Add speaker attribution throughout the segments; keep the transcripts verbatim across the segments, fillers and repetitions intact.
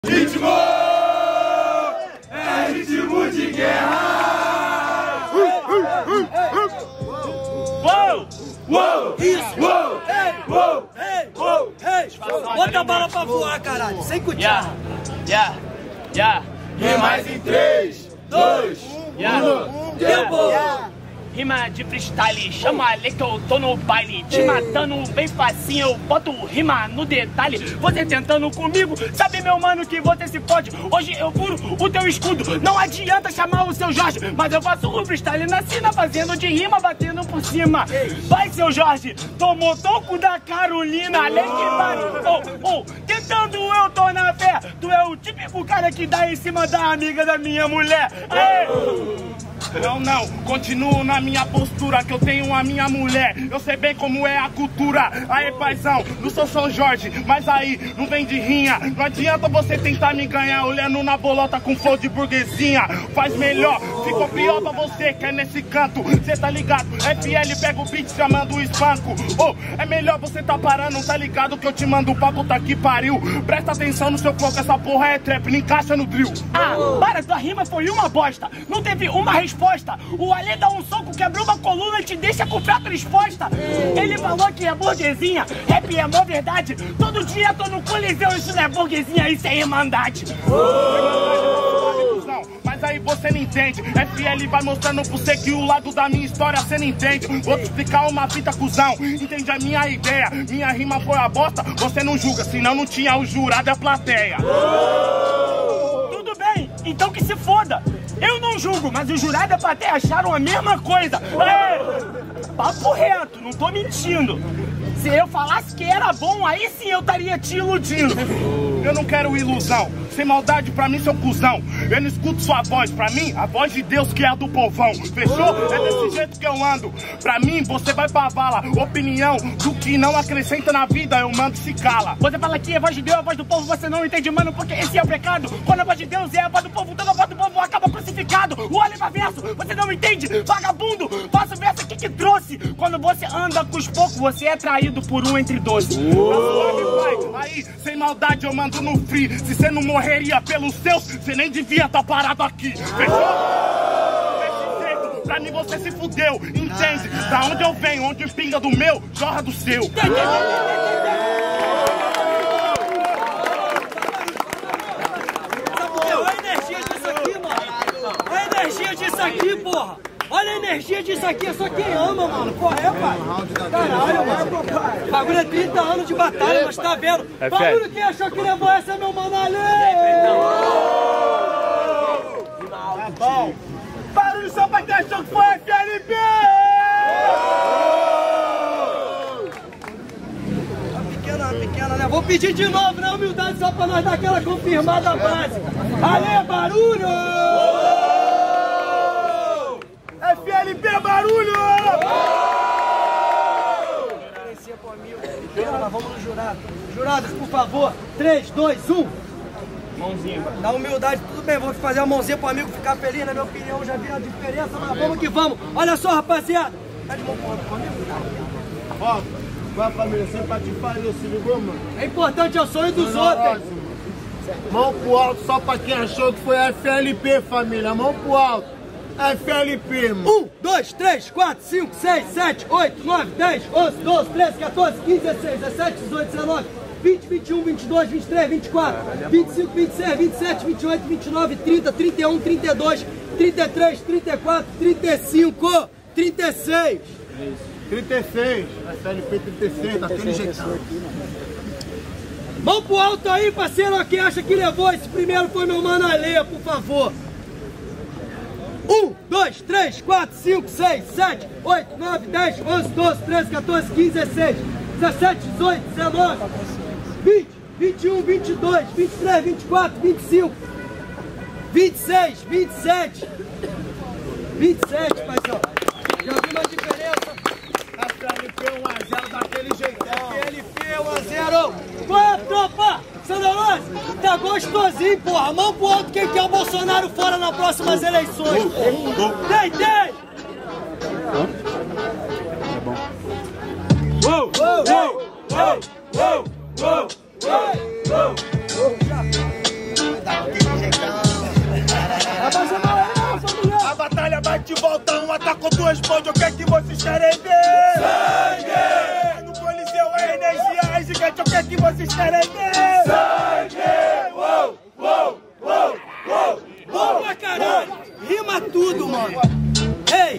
Speaker 1: Ritmo! É ritmo de guerra!
Speaker 2: Uou!
Speaker 1: Uou!
Speaker 2: Isso!
Speaker 1: Uou!
Speaker 2: Ei!
Speaker 1: Uou!
Speaker 2: Ei! Uou! Ei! Bota a bala pra voar, caralho! Sem cuchara!
Speaker 3: Yeah! Yeah!
Speaker 1: E mais em três, dois,
Speaker 3: Yeah!
Speaker 1: um,
Speaker 2: Tempo!
Speaker 3: Rima de freestyle, chama a lei que eu tô no baile. Te matando bem facinho, eu boto rima no detalhe. Você tentando comigo, sabe meu mano que você se pode. Hoje eu furo o teu escudo, não adianta chamar o seu Jorge. Mas eu faço o freestyle na cena, fazendo de rima, batendo por cima. Vai seu Jorge, tomou toco da Carolina. Além que vai, oh, oh, tentando eu tô na fé. Tu é o típico cara que dá em cima da amiga da minha mulher. Aê! Não, não, continuo na minha postura, que eu tenho a minha mulher. Eu sei bem como é a cultura. Aê, paizão, não sou São Jorge, mas aí não vem de rinha. Não adianta você tentar me ganhar olhando na bolota com flow de burguesinha. Faz melhor, ficou pior pra você que é nesse canto. Cê tá ligado, F L pega o beat chamando o espanco. Oh, é melhor você tá parando, tá ligado que eu te mando pra puta que pariu. Presta atenção no seu flow, que essa porra é trap, não encaixa no drill. Ah, para, tua rima foi uma bosta. Não teve uma resposta. O Alê dá um soco, quebrou uma coluna e te deixa com fratura exposta. Ele falou que é burguesinha, rap é mó verdade. Todo dia tô no coliseu, isso não é burguesinha, isso é irmandade. Mas aí você não entende. F L vai mostrando pra você que o lado da minha história você não entende. Vou te explicar uma fita, cuzão. Entende a minha ideia? Minha rima foi a bosta, você não julga, senão não tinha o jurado e a plateia. Tudo bem, então que se foda. Eu não julgo, mas o jurado e a plateia acharam a mesma coisa. É, papo reto, não tô mentindo. Se eu falasse que era bom, aí sim eu estaria te iludindo. Eu não quero ilusão, sem maldade pra mim, seu cuzão. Eu não escuto sua voz, pra mim, a voz de Deus que é a do povão. Fechou? É desse jeito que eu ando. Pra mim, você vai pra vala. Opinião do que não acrescenta na vida, eu mando se cala. Você fala que a voz de Deus é a voz do povo, você não entende, mano, porque esse é o pecado. Quando a voz de Deus é a voz do povo, toda a voz do povo acaba crucificado. O Oliva verso, você não entende, vagabundo. Faça o verso aqui que trouxe. Quando você anda com os poucos, você é traído por um entre doze. Aí, sem maldade, eu mando no free. Se você não morreria pelos seus, você nem devia estar parado aqui. Fechou? Desse jeito, pra mim você se fudeu, entende? Da onde eu venho, onde pinga do meu, jorra do seu.
Speaker 2: Olha a energia disso aqui, mano. Olha a energia disso aqui, porra. Olha a energia disso aqui, é só quem ama, mano. Porra, é, pai? Caralho, mano. O bagulho é trinta anos de batalha, mas tá vendo? Bagulho quem achou que levou essa, meu mano, ali?
Speaker 1: Tá bom. Barulho só pra quem achou que foi F L P!
Speaker 2: Pequena, pequena, né? Vou pedir de novo, na humildade, só pra nós dar aquela confirmada básica. Ale, barulho!
Speaker 1: F L P, barulho!
Speaker 2: Nós vamos no jurado. Jurados, por favor. três, dois, um.
Speaker 3: Mãozinha.
Speaker 2: Na humildade, tudo bem, vamos fazer a mãozinha pro amigo ficar feliz, na minha opinião, já vi a diferença, mas vamos que vamos. Olha só, rapaziada. Tá de mão pro outro comigo?
Speaker 1: Ó, vai família, você pra te fazer, se ligou, mano?
Speaker 2: É importante, é o sonho dos outros.
Speaker 1: Mão pro alto só pra quem achou que foi F L P, família. Mão pro alto. F L P, mano.
Speaker 2: um, dois, três, quatro, cinco, seis, sete, oito, nove, dez, onze, doze, treze, quatorze, quinze, dezesseis, dezessete, dezoito, dezenove, vinte, vinte e um, vinte e dois, vinte e três, vinte e quatro, vinte e cinco, vinte e seis, vinte e sete, vinte e oito, vinte e nove, trinta, trinta e um, trinta e dois, trinta e três, trinta e quatro, trinta e cinco, trinta e seis.
Speaker 1: trinta e seis. F L P trinta e seis, daquele jeitão.
Speaker 2: Mão pro alto aí, parceiro, quem acha que levou esse primeiro foi meu mano Ale, por favor. um, dois, três, quatro, cinco, seis, sete, oito, nove, dez, onze, doze, treze, quatorze, quinze, dezesseis, dezessete, dezoito, dezenove, vinte, vinte e um, vinte e dois, vinte e três, vinte e quatro, vinte e cinco, vinte e seis, vinte e sete, vinte e sete, paizão. Já viu uma diferença?
Speaker 1: F L P um a zero daquele jeitão.
Speaker 2: F L P um a zero. Qual é, tropa? Sandalose, tá gostosinho, porra. Mão pro alto quem quer o Bolsonaro fora nas próximas eleições. Tem, tem!
Speaker 3: É bom.
Speaker 1: Uou, uou, uou, uou, uou, uou, uou, uou. volta um, atacou, tu responde, o que é que vocês querem ver? Sangue! No Coliseu é energia, é gigante, o que é que vocês querem ver? Sangue! Uou, uou, uou, uou!
Speaker 2: Bom pra caralho! Rima tudo, mano! Ei!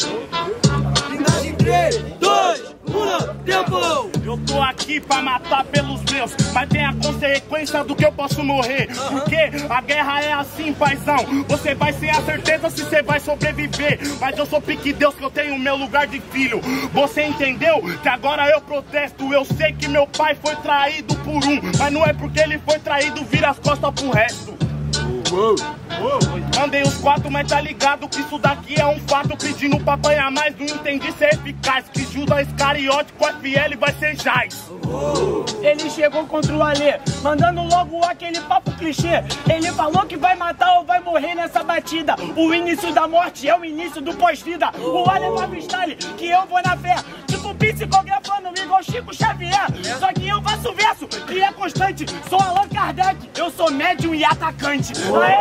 Speaker 2: Em três, dois, um, tempo!
Speaker 3: Eu tô aqui pra matar pelos meus, mas tem a consequência do que eu posso morrer. Uhum. Porque a guerra é assim, paizão. Você vai sem a certeza se você vai sobreviver. Mas eu sou pique Deus que eu tenho meu lugar de filho. Você entendeu? Que agora eu protesto. Eu sei que meu pai foi traído por um, mas não é porque ele foi traído, vira as costas pro resto. Uou, uou. Mandei os quatro, mas tá ligado que isso daqui é um fato. Pedindo pra apanhar mais, não entendi ser eficaz. Que Judas Iscariote com F L vai ser Jais. Uou. Ele chegou contra o Alê, mandando logo aquele papo clichê. Ele falou que vai matar ou vai morrer nessa batida. O início da morte é o início do pós-vida. O Alê vai freestyle, que eu vou na fé. Tipo psicografando igual Chico Xavier. Só que eu faço verso, que é constante. Sou Allan Kardec, eu sou médium e atacante.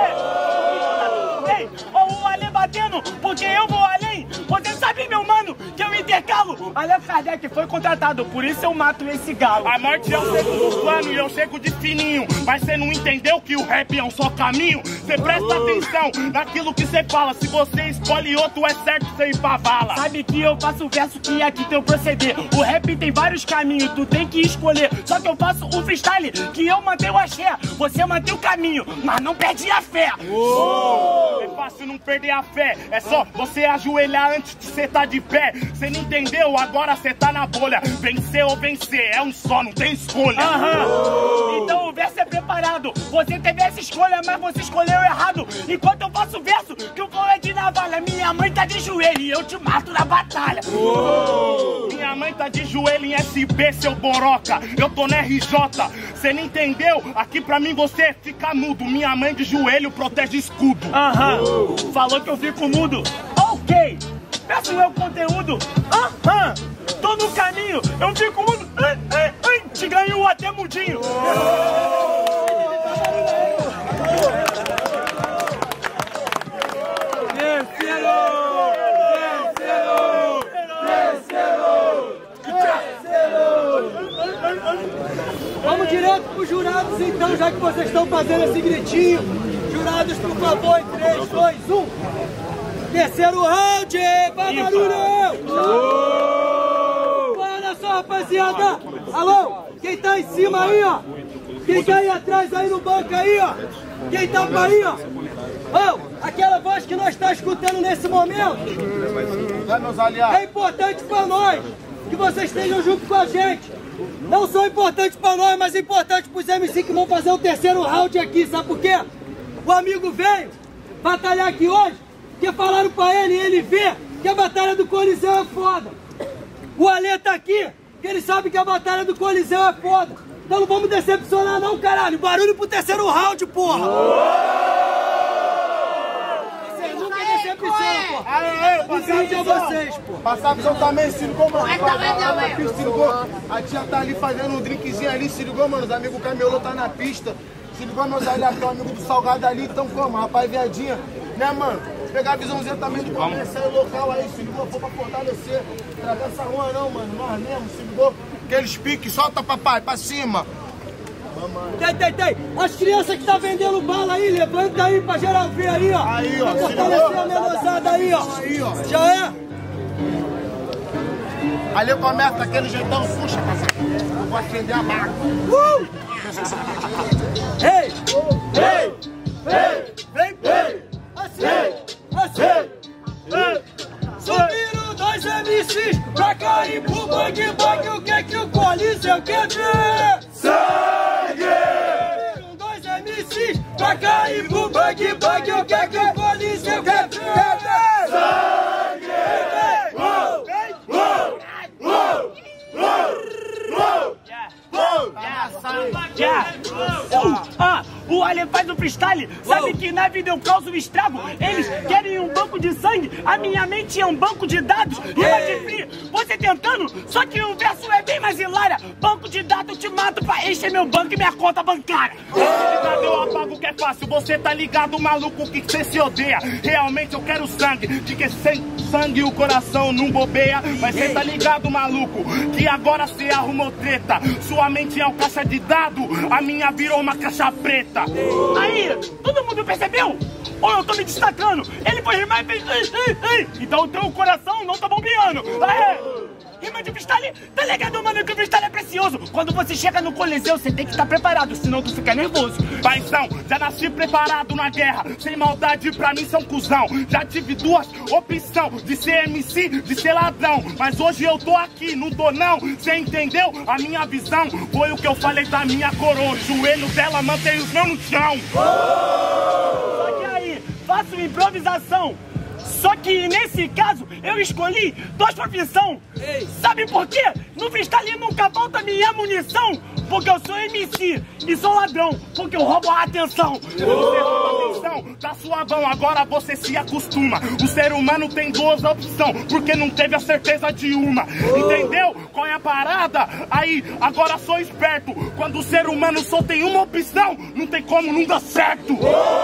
Speaker 3: Aê! Ei, ó o Alê batendo, porque eu vou além. Você sabe, meu mano, que eu intercalo. Allan Kardec foi contratado, por isso eu mato esse galo. A morte é o segundo plano e eu chego de fininho. Mas você não entendeu que o rap é um só caminho? Você presta atenção naquilo que você fala. Se você escolhe outro, é certo você ir pra vala. Sabe que eu faço verso que é aqui teu proceder. O rap tem vários caminhos, tu tem que escolher. Só que eu faço o freestyle, que eu mantenho o axé. Você mantém o caminho, mas não perde a fé. Uou. É fácil não perder a fé. É só você ajoelhar antes de você tá de pé. Você não entendeu? Agora você tá na bolha. Vencer ou vencer, é um só, não tem escolha. Uhum. Então o verso é preparado. Você teve essa escolha, mas você escolheu errado. Enquanto eu faço o verso, que o flow é de navalha. Minha mãe tá de joelho e eu te mato na batalha. Uou. Minha mãe tá de joelho em S B, seu boroca. Eu tô na R J. Você não entendeu? Aqui pra mim você fica mudo. Minha mãe de joelho protege escudo. Aham. Uhum. Falou que eu fico mudo. Ok. Peço meu conteúdo. Aham. Uhum. Tô no caminho. Eu fico mudo. Ai, ai, ai. Te ganhou até mudinho.
Speaker 2: Vamos direto pros jurados então, já que vocês estão fazendo esse gritinho. Jurados, por favor, em três, dois, um. Terceiro round, vai barulho! Olha só, rapaziada. Alô, quem tá em cima aí, ó? Quem tá aí atrás, aí no banco aí, ó? Quem tá aí, ó? Oh, aquela voz que nós estamos escutando nesse momento é importante pra nós que vocês estejam junto com a gente. Não só importante pra nós, mas importante pros M C que vão fazer o terceiro round aqui, sabe por quê? O amigo veio batalhar aqui hoje, porque falaram pra ele e ele vê que a batalha do Coliseu é foda. O Alê tá aqui, porque ele sabe que a batalha do Coliseu é foda. Então não vamos decepcionar não, caralho. Barulho pro terceiro round, porra! Vocês nunca decepcionam, porra! Aê, passar a vocês, porra!
Speaker 1: Passar a visão também, se ligou, mano? Se ligou? A tia tá ali fazendo um drinkzinho ali, se ligou, mano? Os amigos Camelô tá na pista. Se ligou, meus aliados, o amigo do Salgado ali, então como? Rapaziadinha, né, mano? Pegar a visãozinha também do comercial local aí, se ligou? For pra fortalecer. Atravessa a rua não, mano, nós mesmo, se ligou? Aqueles piques, solta papai, pra cima.
Speaker 2: Tem, tem, tem. As crianças que tá vendendo bala aí, levanta aí pra geral ver aí, ó.
Speaker 1: Aí, ó.
Speaker 2: Pra fortalecer a menosada aí, ó.
Speaker 1: Aí, ó.
Speaker 2: Já é?
Speaker 1: Ali começa daquele jeitão, puxa, parceiro. Eu vou acender a marca.
Speaker 2: Uh! Ei! Ei! Ei! Vem, vem! Assim! Assim! Subiram dois M Cs pra cair pro bang bang. O que é que o Coliseu quer ver?
Speaker 1: Sangue!
Speaker 2: Subiram dois M Cs pra cair pro bang bang. O que é que o Coliseu quer ver?
Speaker 1: Sangue! Uou! Uou! Uou! Uou! Uou!
Speaker 3: Yeah. Uh, ah, o Alê faz o freestyle. Sabe que na vida eu causo um estrago. Eles querem um banco de sangue, a minha mente é um banco de dados. Rima de free, você tentando, só que o verso é bem mais hilária. Banco de dados, eu te mato pra encher meu banco e minha conta bancária. Eu apago que é fácil, você tá ligado, maluco, que cê se odeia. Realmente eu quero sangue, de que sem sangue o coração não bobeia. Mas cê tá ligado, maluco, que agora cê arrumou treta. Sua mente é um caixa de dado, a minha virou uma caixa preta. Aí, todo mundo percebeu? Ou eu tô me destacando? Ele foi rimar e fez... Ei, ei, ei. Então o teu coração não tá bombeando. Aê! Rima de freestyle, tá ligado, mano, que o freestyle é precioso. Quando você chega no coliseu, você tem que estar preparado, senão tu fica nervoso. Paizão, já nasci preparado na guerra. Sem maldade, pra mim são cuzão. Já tive duas opções, de ser M C, de ser ladrão. Mas hoje eu tô aqui, não tô não. Cê entendeu? A minha visão foi o que eu falei da minha coroa. O joelho dela mantém os meus no chão. Só que aí, faço improvisação. Só que nesse caso eu escolhi duas profissões. Sabe por quê? No freestyle nunca falta minha munição. Porque eu sou M C e sou ladrão. Porque eu roubo a atenção. Você rouba a atenção, tá suavão, agora você se acostuma. O ser humano tem duas opções, porque não teve a certeza de uma. Entendeu? Qual é a parada? Aí, agora sou esperto. Quando o ser humano só tem uma opção, não tem como não dar certo.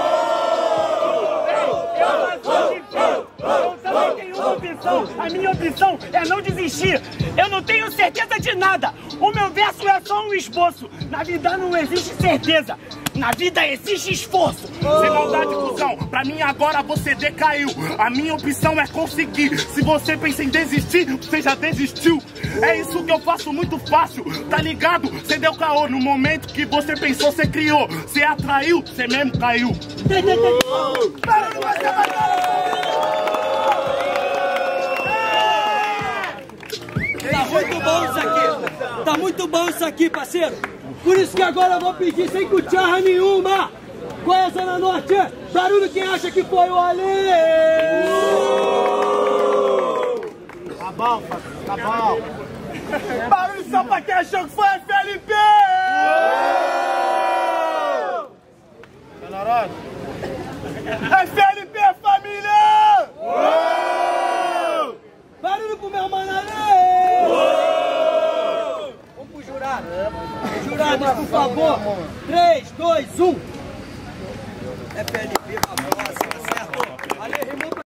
Speaker 3: Eu também tenho uma opção, a minha opção é não desistir. Eu não tenho certeza de nada, o meu verso é só um esboço. Na vida não existe certeza, na vida existe esforço. Sem maldade, cuzão, pra mim agora você decaiu. A minha opção é conseguir. Se você pensa em desistir, você já desistiu. É isso que eu faço muito fácil, tá ligado? Você deu caô no momento que você pensou, você criou. Você atraiu, você mesmo caiu.
Speaker 2: Tá muito bom isso aqui. Tá muito bom isso aqui, parceiro. Por isso que agora eu vou pedir sem cucharra nenhuma. Qual é a Zona Norte? Barulho quem acha que foi o Ale.
Speaker 1: Tá bom, tá bom.
Speaker 3: Barulho só pra quem achou que foi a F L P.
Speaker 1: Melhorado?
Speaker 3: F L P, família!
Speaker 2: Uou! Barulho pro meu mano Ale! Uou! Vamos pro jurado. Jurados, por favor. três, dois, um. F L P, pra próxima, certo? Ale, rimou.